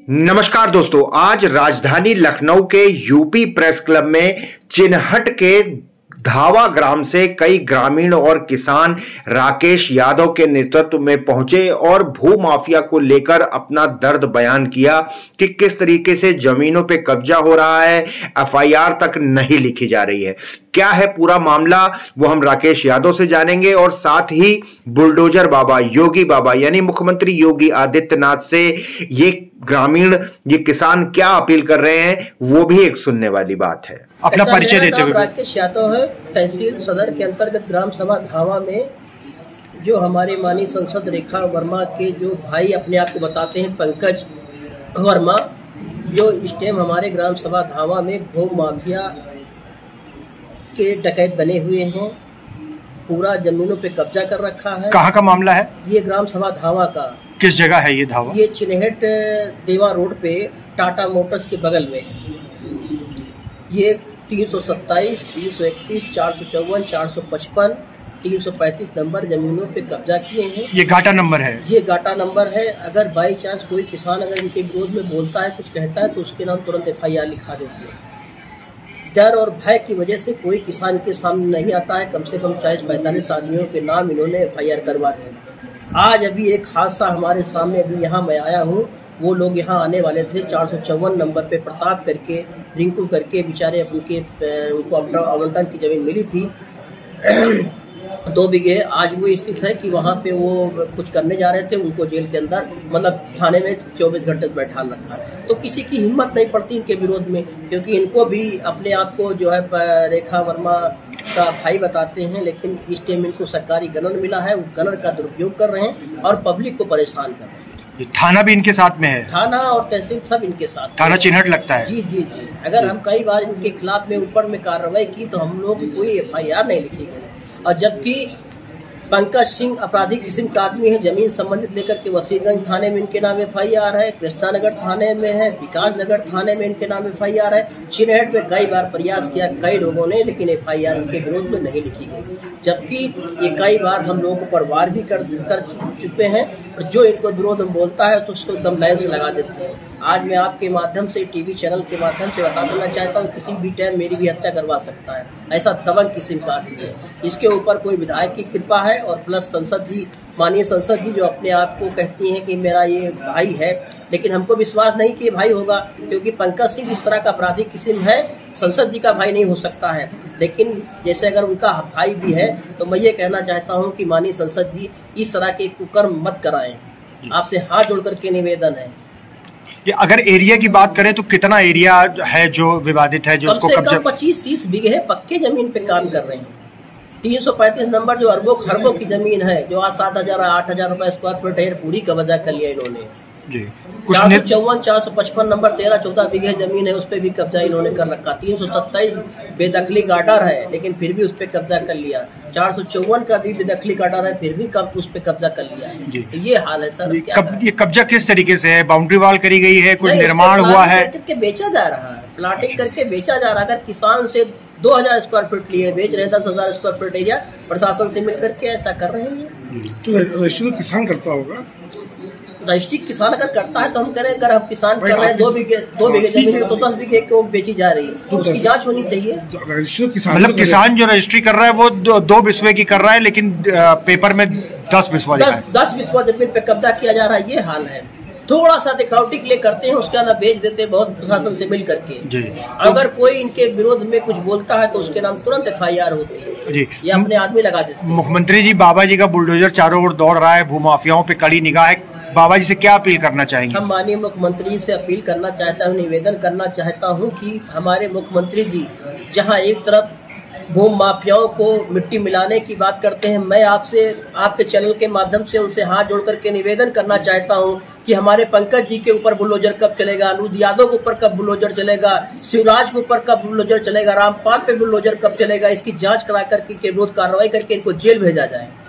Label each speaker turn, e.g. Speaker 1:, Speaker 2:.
Speaker 1: नमस्कार दोस्तों, आज राजधानी लखनऊ के यूपी प्रेस क्लब में चिनहट के धावा ग्राम से कई ग्रामीण और किसान राकेश यादव के नेतृत्व में पहुंचे और भू माफिया को लेकर अपना दर्द बयान किया कि किस तरीके से जमीनों पे कब्जा हो रहा है, एफआईआर तक नहीं लिखी जा रही है। क्या है पूरा मामला, वो हम राकेश यादव से जानेंगे और साथ ही बुलडोजर बाबा, योगी बाबा यानी मुख्यमंत्री योगी आदित्यनाथ से ये ग्रामीण, ये किसान क्या अपील कर रहे हैं, वो भी एक सुनने वाली बात है। अपना परिचय देते हुए।
Speaker 2: राकेश यादव है, तहसील सदर के अंतर्गत ग्राम सभा धावा में जो हमारे माननीय सांसद रेखा वर्मा के जो भाई अपने आप को बताते हैं, पंकज वर्मा, जो इस टाइम हमारे ग्राम सभा धावा में भू माफिया के डकैत बने हुए हैं, पूरा जमीनों पे कब्जा कर रखा है।
Speaker 1: कहाँ का मामला है ये?
Speaker 2: ग्राम सभा धावा का।
Speaker 1: किस जगह है ये धावा?
Speaker 2: ये चिनहट देवा रोड पे टाटा मोटर्स के बगल में है। ये 327, 331, 454, 455, 335 नंबर जमीनों पे कब्जा किए हैं।
Speaker 1: ये गाटा नंबर है? ये
Speaker 2: गाटा नंबर है। अगर बाई चांस कोई किसान अगर इनके विरोध में बोलता है, कुछ कहता है, तो उसके नाम तुरंत एफआईआर लिखा देती है। डर और भय की वजह से कोई किसान के सामने नहीं आता है। कम से कम 40-45 आदमियों के नाम इन्होंने एफआईआर करवा दिए। आज अभी एक हादसा हमारे सामने, अभी यहाँ मैं आया हूँ, वो लोग यहाँ आने वाले थे 454 नंबर पे प्रताप करके, रिंकू करके, बेचारे उनको अपना आवंटन की जमीन मिली थी 2 बीघे। आज वो स्थित है कि वहाँ पे वो कुछ करने जा रहे थे, उनको जेल के अंदर, मतलब थाने में 24 घंटे बैठा रखा है। तो किसी की हिम्मत नहीं पड़ती इनके विरोध में, क्योंकि इनको भी अपने आप को जो है रेखा वर्मा का भाई बताते हैं, लेकिन इस टाइम इनको सरकारी गनर मिला है, वो गनर का दुरुपयोग कर रहे हैं और पब्लिक को परेशान कर रहे हैं।
Speaker 1: थाना भी इनके साथ में है? थाना
Speaker 2: और तहसील सब इनके साथ।
Speaker 1: थाना चिनहट लगता है?
Speaker 2: जी जी जी। अगर हम कई बार इनके खिलाफ में ऊपर में कार्रवाई की तो हम लोग कोई एफआईआर नहीं लिखी गई। और जबकि पंकज सिंह अपराधी किस्म का आदमी है, जमीन संबंधित लेकर के वसीरगंज थाने में इनके नाम एफआईआर है, कृष्णानगर थाने में है, विकास नगर थाने में इनके नाम एफआईआर है। चिनहट में कई बार प्रयास किया कई लोगों ने, लेकिन एफआईआर इनके विरोध में नहीं लिखी गई। जबकि ये कई बार हम लोगों को वार भी कर चुके हैं, और जो इनको विरोध में बोलता है तो उसको एकदम लाइन से लगा देते हैं। आज मैं आपके माध्यम से, टीवी चैनल के माध्यम से बता देना चाहता हूँ, किसी भी टाइम मेरी भी हत्या करवा सकता है, ऐसा दबंग किस्म का आदमी है। इसके ऊपर कोई विधायक की कृपा है, और प्लस संसद जी, माननीय संसद जी, जो अपने आप को कहती हैं कि मेरा ये भाई है, लेकिन हमको विश्वास नहीं कि ये भाई होगा, क्योंकि पंकज सिंह इस तरह का अपराधी किस्म है, संसद जी का भाई नहीं हो सकता है। लेकिन जैसे अगर उनका भाई भी है, तो मैं ये कहना चाहता हूँ कि माननीय संसद जी इस तरह के कुकर्म मत कराएं। आपसे हाथ जोड़ करके निवेदन है।
Speaker 1: ये अगर एरिया की बात करें तो कितना एरिया है जो विवादित है, जो उसको कब्जा?
Speaker 2: 25-30 बीघे पक्के जमीन पे काम कर रहे हैं। 335 नंबर जो अरबों खरबों की जमीन है, जो आज 7,000-8,000 रुपए स्क्वायर फीट है, पूरी कब्जा कर लिया इन्होंने। 454-455 नंबर 13-14 बीघे जमीन है, उस पर भी कब्जा इन्होंने कर रखा। 327 बेदखली गार्डर है, लेकिन फिर भी उस पर कब्जा कर लिया। 454 का भी बेदखली गार्डर है, फिर भी उस पर कब्जा कर लिया है। तो ये हाल है सर।
Speaker 1: ये कब्जा किस तरीके से है? बाउंड्री वॉल करी गई है, कुछ निर्माण हुआ है?
Speaker 2: करके बेचा जा रहा है, प्लाटिंग करके बेचा जा रहा है। अगर किसान से 2,000 स्क्वायर फीट लिए बेच रहे हैं, 10,000 स्क्वायर फीट एरिया, प्रशासन से मिलकर के ऐसा कर रहे हैं।
Speaker 3: तो रजिस्ट्री किसान करता होगा?
Speaker 2: रजिस्ट्री किसान अगर करता है तो हम करें, अगर हम किसान कर रहे हैं 2 बीघे जमीन तो 10 बीघे को बेची जा रही है, तो उसकी जांच होनी चाहिए।
Speaker 1: मतलब किसान जो रजिस्ट्री कर रहा है वो 2 बिस्वे की कर रहा है, लेकिन पेपर में 10 बिस्वा
Speaker 2: 10 बिस्वा जमीन पे कब्जा किया जा रहा है। ये हाल है। थोड़ा सा दिखावटी के लिए करते हैं, उसके बाद बेच देते हैं बहुत प्रशासन से मिल करके। अगर कोई इनके विरोध में कुछ बोलता है तो उसके नाम तुरंत एफआईआर होती है जी। ये अपने आदमी लगा देते हैं।
Speaker 1: मुख्यमंत्री जी, बाबा जी का बुलडोजर चारों ओर दौड़ रहा है, भूमाफियाओं पे कड़ी निगाह है, बाबा जी से क्या अपील करना चाहेंगे?
Speaker 2: हम माननीय मुख्यमंत्री से अपील करना चाहता हूँ, निवेदन करना चाहता हूँ कि हमारे मुख्यमंत्री जी जहाँ एक तरफ भूमि माफियाओं को मिट्टी मिलाने की बात करते हैं, मैं आपसे, आपके चैनल के माध्यम से उनसे हाथ जोड़ करके निवेदन करना चाहता हूं कि हमारे पंकज जी के ऊपर बुलडोजर कब चलेगा, अनुज यादव के ऊपर कब बुलडोजर चलेगा, शिवराज के ऊपर कब बुलडोजर चलेगा, रामपाल पे बुलडोजर कब चलेगा, इसकी जांच करा करके विरोध कार्रवाई करके इनको जेल भेजा जाए।